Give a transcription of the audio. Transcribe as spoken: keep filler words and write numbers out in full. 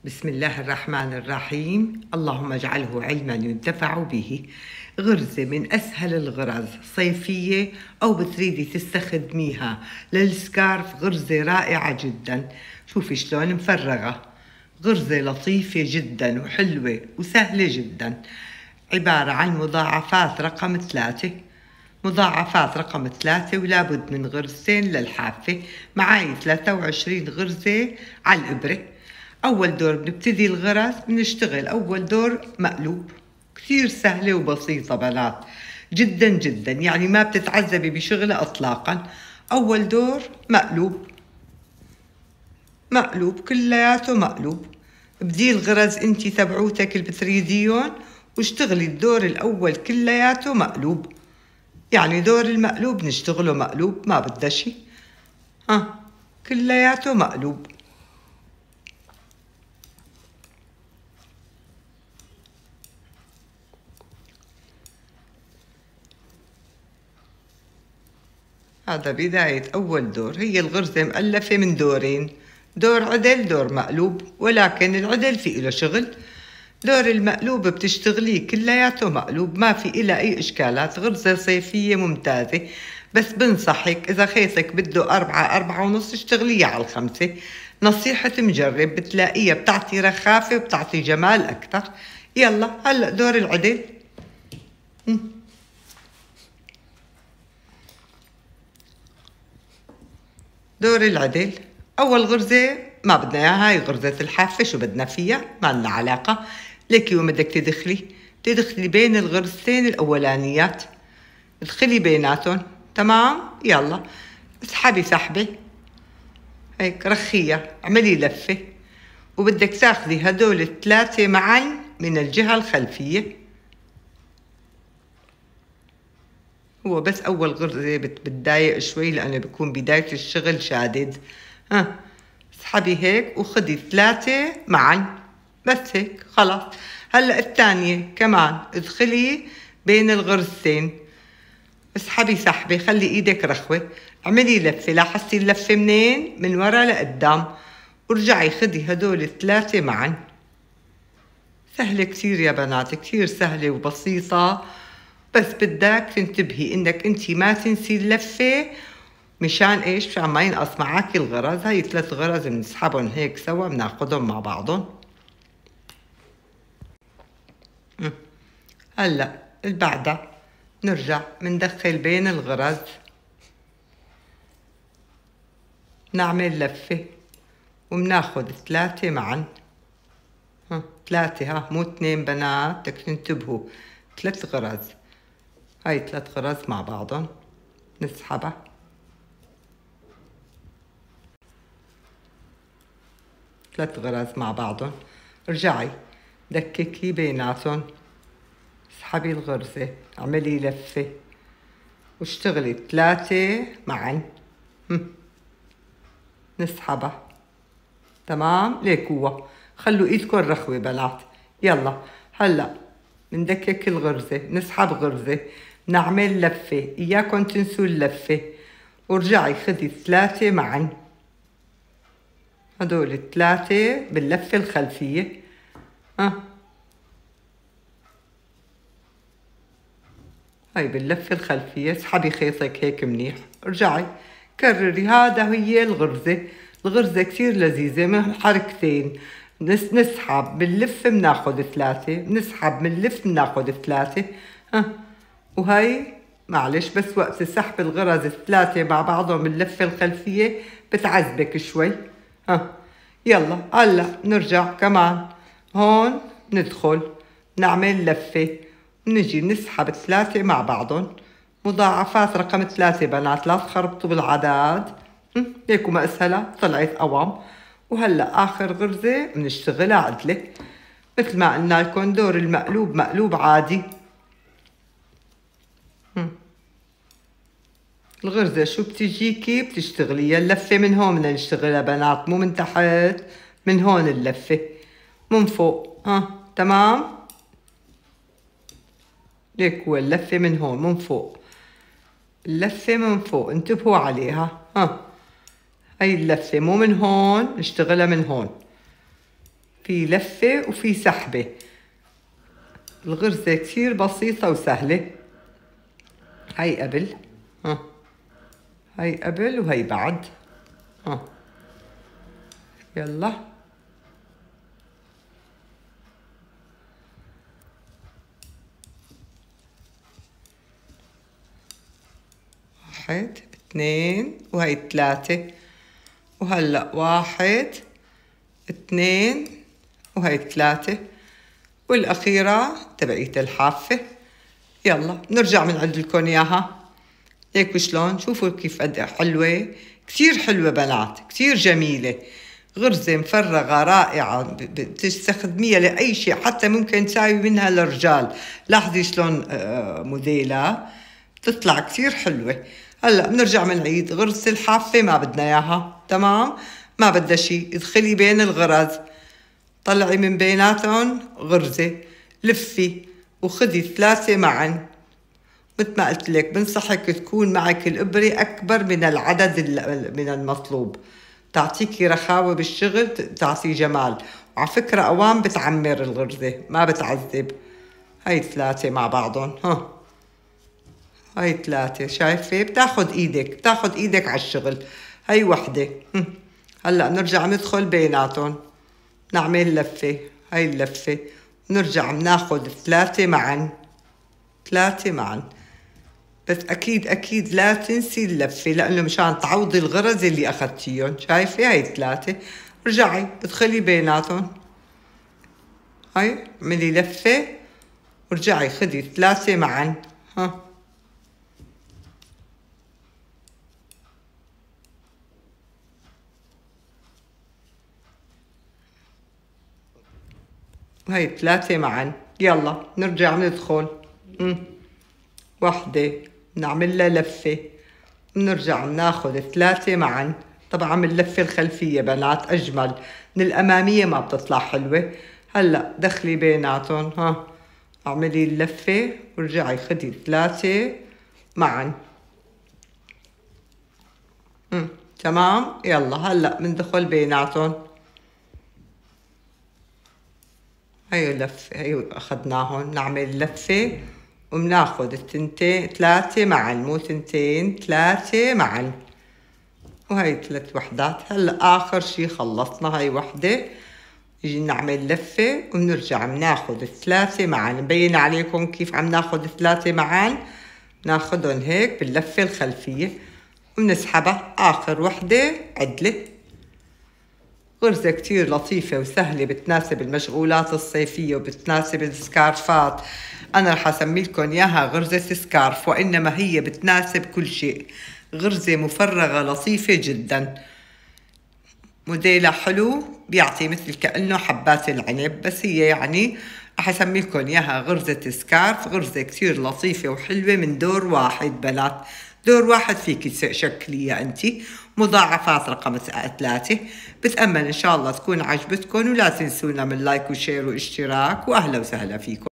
بسم الله الرحمن الرحيم. اللهم اجعله علما ينتفع به. غرزة من أسهل الغرز صيفية أو بتريدي تستخدميها للسكارف، غرزة رائعة جدا. شوفي شلون مفرغة، غرزة لطيفة جدا وحلوة وسهلة جدا. عبارة عن مضاعفات رقم ثلاثة، مضاعفات رقم ثلاثة ولابد من غرزتين للحافة. معاي ثلاثة وعشرين غرزة على الإبرة. أول دور بنبتدي الغرز بنشتغل أول دور مقلوب، كثير سهلة وبسيطة بنات جدا جدا، يعني ما بتتعذبي بشغلها إطلاقا. أول دور مقلوب مقلوب كلياته مقلوب. بدي الغرز انتي تبعوتك اللي بتريديون واشتغلي الدور الأول كلياته مقلوب، يعني دور المقلوب نشتغله مقلوب، ما بدها شي، ها كلياته مقلوب. هذا بداية أول دور. هي الغرزة مؤلفة من دورين، دور عدل دور مقلوب، ولكن العدل في إله شغل. دور المقلوب بتشتغليه كلياته مقلوب، ما في إله أي إشكالات. غرزة صيفية ممتازة، بس بنصحك إذا خيطك بده أربعة أربعة ونص اشتغليها على الخمسة. نصيحة مجرب، بتلاقيها بتعطي رخافة وبتعطي جمال أكثر. يلا هلأ دور العدل. دور العدل أول غرزة ما بدنا إياها، هاي غرزة الحافة، شو بدنا فيها ما لنا علاقة. ليكي وين بدك تدخلي، تدخلي بين الغرزتين الأولانيات، ادخلي بيناتهم. تمام، يلا اسحبي سحبة هيك رخية، اعملي لفة، وبدك تاخذي هدول الثلاثة معا من الجهة الخلفية. هو بس أول غرزة بتضايق شوي لأنه بيكون بداية الشغل شادد. ها اسحبي هيك وخدي ثلاثة معا، بس هيك خلاص. هلأ الثانية كمان ادخلي بين الغرزتين، اسحبي سحبة، خلي ايدك رخوة، اعملي لفة. لاحظتي اللفة منين؟ من ورا لقدام، ورجعي خدي هدول الثلاثة معا. سهلة كثير يا بنات، كثير سهلة وبسيطة، بس بدك تنتبهي انك انتي ما تنسي اللفة. مشان ايش؟ مشان ما ينقص معاكي الغرز. هاي ثلاث غرز بنسحبهم هيك سوا، بناخدهم مع بعضهم. هلا اللي بعدها نرجع مندخل بين الغرز، نعمل لفة وبناخد ثلاثة معا. ها ثلاثة، ها مو اثنين بنات، بدك تنتبهوا ثلاث غرز. هاي ثلاث غرز مع بعضهم نسحبها، ثلاث غرز مع بعضهم. ارجعي دككي بيناتهم، اسحبي الغرزة، اعملي لفة واشتغلي ثلاثة معا، نسحبها. تمام، ليك هو. خلوا ايدكم رخوة بنات. يلا هلا بندكك الغرزة، نسحب غرزة، نعمل لفة، اياكم تنسوا اللفة، ورجعي خدي ثلاثة معا. هدول الثلاثة باللفة الخلفية. ها هاي باللفة الخلفية. اسحبي خيطك هيك منيح، ارجعي كرري. هذا هي الغرزة. الغرزة كثير لذيذة، من حركتين نس نسحب بنلف بناخد ثلاثة، بنسحب بنلف بناخد ثلاثة. ها وهي معلش بس وقت سحب الغرز الثلاثة مع بعضهم باللفة الخلفية بتعذبك شوي. ها يلا هلا نرجع كمان هون، ندخل نعمل لفة، نجي نسحب ثلاثة مع بعضهم. مضاعفات رقم ثلاثة بنات، لا تخربطوا بالعداد. هيك ما اسهلها، طلعت قوام. وهلا اخر غرزة بنشتغلها عدلة، مثل ما قلنا لكم دور المقلوب مقلوب عادي. الغرزة شو بتجيكي بتشتغليها اللفة من هون، بدنا نشتغلها بنات، مو من تحت، من هون اللفة من فوق. ها تمام، ليك هو اللفة من هون من فوق، اللفة من فوق، انتبهوا عليها. ها هاي اللفة مو من هون، نشتغلها من هون. في لفة وفي سحبة. الغرزة كتير بسيطة وسهلة. هاي قبل، ها هاي قبل وهي بعد، ها يلا واحد اثنين وهي ثلاثة، وهلأ واحد اثنين وهي ثلاثة، والأخيرة تبعية الحافة. يلا نرجع بنعد لكم إياها هيك شلون. شوفوا كيف قد حلوة، كتير حلوة بنات، كتير جميلة. غرزة مفرغة رائعة، بتستخدميها لأي شيء، حتى ممكن تساوي منها للرجال. لاحظي شلون موديلها بتطلع كتير حلوة. هلا بنرجع بنعيد غرزة الحافة، ما بدنا اياها، تمام، ما بدها شيء. ادخلي بين الغرز، طلعي من بيناتهم غرزة، لفي وخذي ثلاثة معا. مثل ما قلت لك بنصحك تكون معك الإبرة أكبر من العدد من المطلوب، تعطيكي رخاوة بالشغل، تعطي جمال. وعلى فكرة أوام بتعمر الغرزة، ما بتعذب. هاي ثلاثة مع بعضهم، ها هاي ثلاثة، شايفة بتاخد إيدك، بتاخد إيدك على الشغل. هاي وحدة. هلأ نرجع ندخل بيناتهم، نعمل لفة، هاي اللفة، نرجع بناخد ثلاثة معا، ثلاثة معا. بس أكيد أكيد لا تنسي اللفة، لأنه مشان تعوضي الغرز اللي أخذتيهم. شايفة هاي ثلاثة، رجعي ادخلي بيناتهم، هاي اعملي لفة ورجعي خدي ثلاثة معا، ها وهي ثلاثة معا. يلا نرجع ندخل، مم. وحدة نعمل لها لفة، بنرجع بناخذ ثلاثة معا. طبعا من اللفة الخلفية بنات أجمل، من الأمامية ما بتطلع حلوة. هلأ دخلي بيناتهم، ها اعملي اللفة ورجعي خدي ثلاثة معا. مم. تمام. يلا هلأ بندخل بيناتهم، هي لفة، هي أخذناهم. نعمل لفة وبناخذ التنتين ثلاثة معا، مو تنتين، ثلاثة معا، وهي ثلاث وحدات. هلا آخر شي خلصنا، هاي وحدة. نجي نعمل لفة وبنرجع بناخذ الثلاثة معا. مبين عليكم كيف عم ناخذ ثلاثة معا؟ ناخذهم هيك باللفة الخلفية وبنسحبها. آخر وحدة عدلة. غرزة كتير لطيفة وسهلة، بتناسب المشغولات الصيفية وبتناسب السكارفات. أنا رح أسمي لكم إياها غرزة سكارف، وإنما هي بتناسب كل شيء. غرزة مفرغة لطيفة جدا، موديلها حلو، بيعطي مثل كأنه حبات العنب، بس هي يعني رح أسمي لكم إياها غرزة سكارف. غرزة كتير لطيفة وحلوة، من دور واحد بنات، دور واحد فيك تشكليها أنت، مضاعفات رقم ثلاثة. بتأمل إن شاء الله تكون عجبتكم، ولا تنسونا من لايك وشير واشتراك، وأهلا وسهلا فيكم.